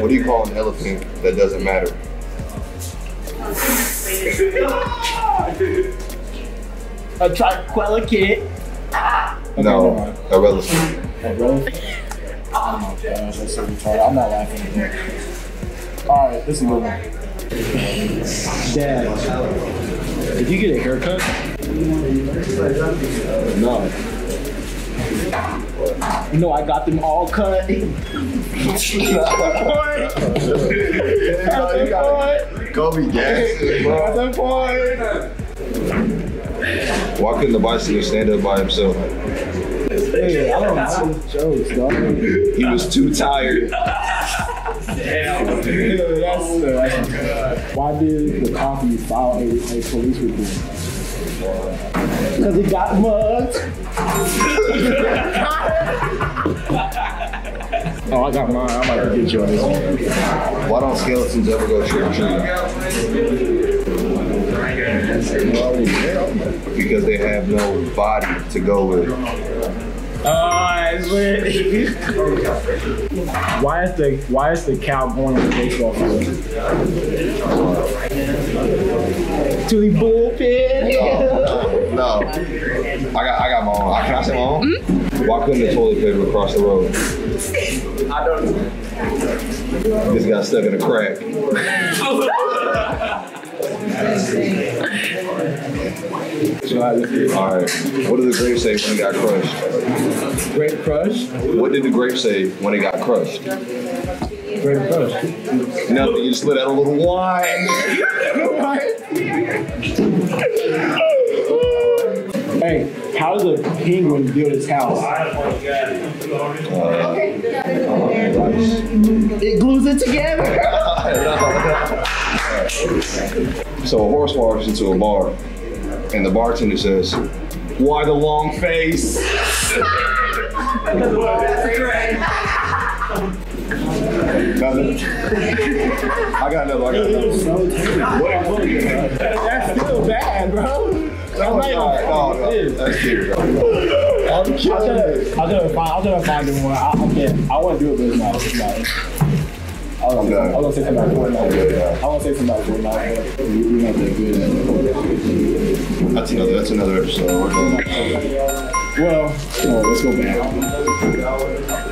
What do you call an elephant that doesn't matter? A triquella kid. No, a relative. A relative? Oh my gosh, that's so retarded. I'm not laughing at that. Alright, this is a good one. Dad, did you get a haircut? No. No, I got them all cut. Kobe gas. Why couldn't the bicycle stand up by himself? Hey, I don't know jokes, dog. He was too tired. Why did the coffee file a police report? Because he got mugged. Oh, I got mine. I'm about to get you on this one. Why don't skeletons ever go trick or treating? Because they have no body to go with. Oh, that's lit. Why is the cow going on the baseball field? To the bullpen? No. I got my own. Can I say my own? Mm-hmm. Why couldn't the toilet paper cross the road? I don't know. This got stuck in a crack. Alright. What did the grape say when it got crushed? Grape crush? What did the grape say when it got crushed? Grape crush. Nothing, you just let out a little wine. Hey, how does a penguin build his house? It glues it together. So a horse walks into a bar, and the bartender says, "Why the long face?" I got another. That's still bad, bro. No, that's cute, bro. I'm gonna find him one. I want to do it, but it's not. I was gonna say something about Fortnite. I want to say something about Fortnite, but we're not that good. That's another episode. Well, let's go back.